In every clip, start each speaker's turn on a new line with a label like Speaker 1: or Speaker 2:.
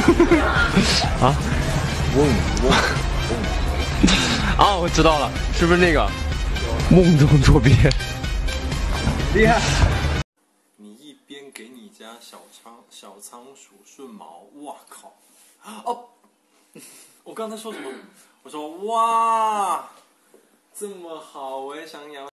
Speaker 1: 啊？啊，我知道了，是不是那个梦中捉鳖？
Speaker 2: 厉害！
Speaker 3: 你一边给你家小仓鼠顺毛，哇靠！哦，我刚才说什么？我说哇，这么好，我也想养。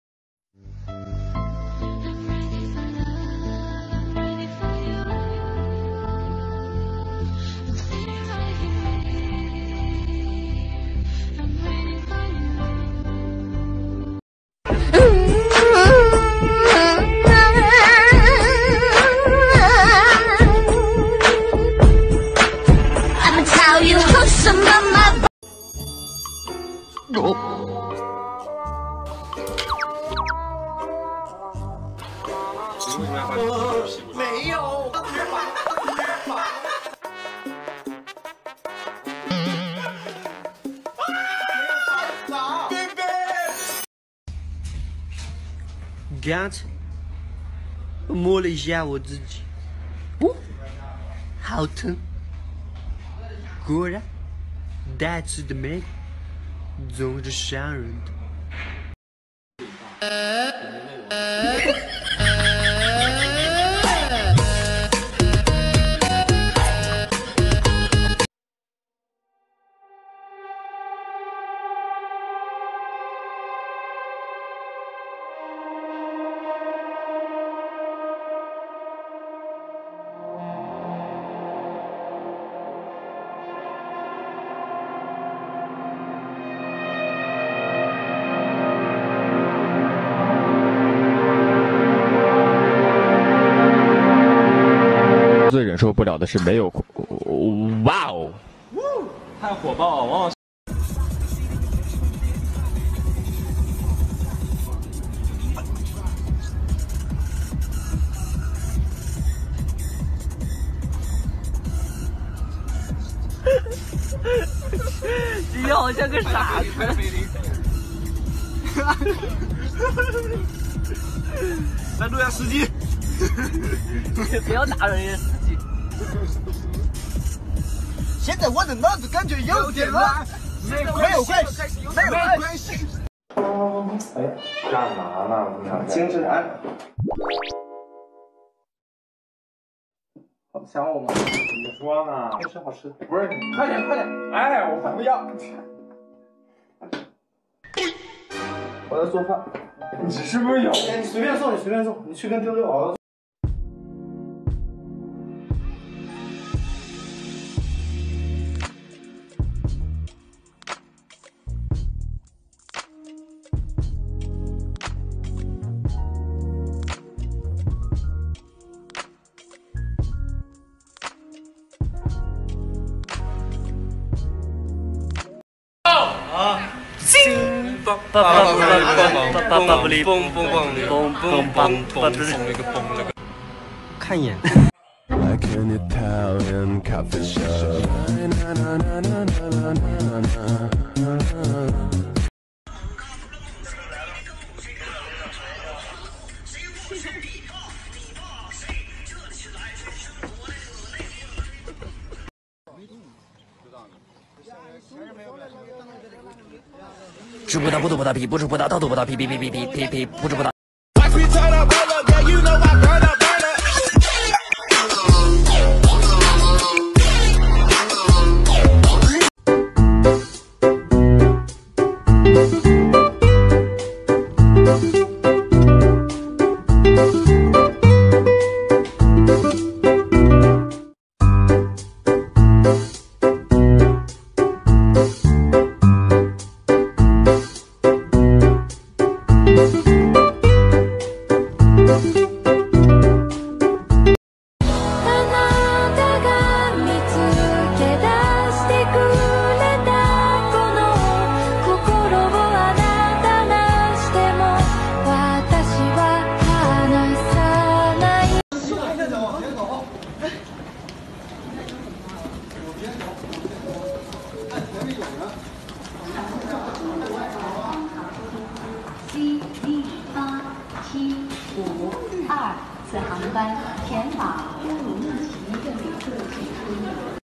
Speaker 2: 没有，
Speaker 4: 刚才我摸了一下我自己，哦，好疼！果然，带刺的美总是伤人的。
Speaker 1: 最忍受不了的是没有，哇哦，
Speaker 3: 太火爆了，王老师。
Speaker 4: 你好像个傻子。
Speaker 2: 来录下司机。
Speaker 4: 不要打人家司机。
Speaker 2: 现在我的脑子感觉有点乱，没有关系，没有关系。
Speaker 3: 哎，干嘛呢？
Speaker 2: 精神安。好想我吗？
Speaker 3: 怎么说呢？
Speaker 2: 好吃好吃。
Speaker 3: 不是，
Speaker 2: 快点快点！
Speaker 3: 哎，我不要。
Speaker 2: 我在做饭。
Speaker 3: 你是不是有？
Speaker 2: 哎，你随便做，你随便做，你去跟丢丢熬。
Speaker 4: 看一眼。
Speaker 5: Like an Italian coffee shop.
Speaker 6: 吃葡萄不吐葡萄皮，不吃葡萄倒吐葡萄皮，皮，不吃葡萄。
Speaker 7: 次航班前往乌鲁木齐的旅客请注意。